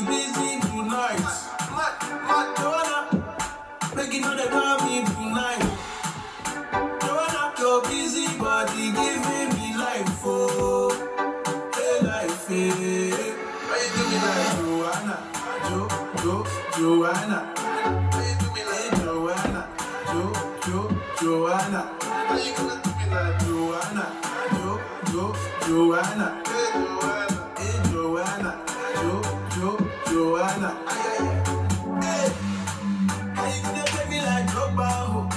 busy tonight. Joanna, making all the dummy tonight. Joanna, your busy body giving me life, oh, hey life, hey. Why you do me like Joanna, Joanna? Why you do me like Joanna, Joanna? Why you gonna do me like Joanna, Joanna? Hey Joanna, hey Joanna, Joanna. Hey, how you gonna play me like Drogba,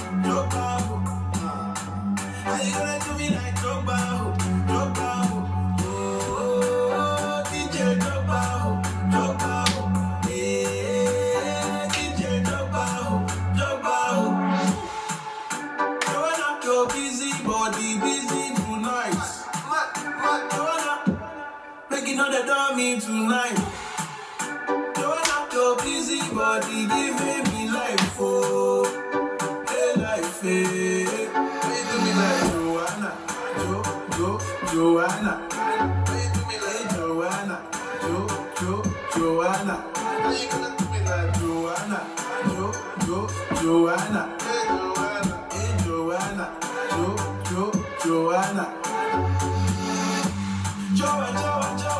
how you gonna do me like Drogba, oh, DJ Drogba, yeah, DJ Drogba. Joanna, your busy body busy tonight. Joanna, making all the dummy tonight. Joanna, your busy body giving me life, oh, hey life, hey. Why you do me like Joanna, Joanna? Why you do me like Joanna, Joanna? Why you gonna do me like Joanna, Joanna? Hey Joanna, hey Joanna, Joanna. Joa,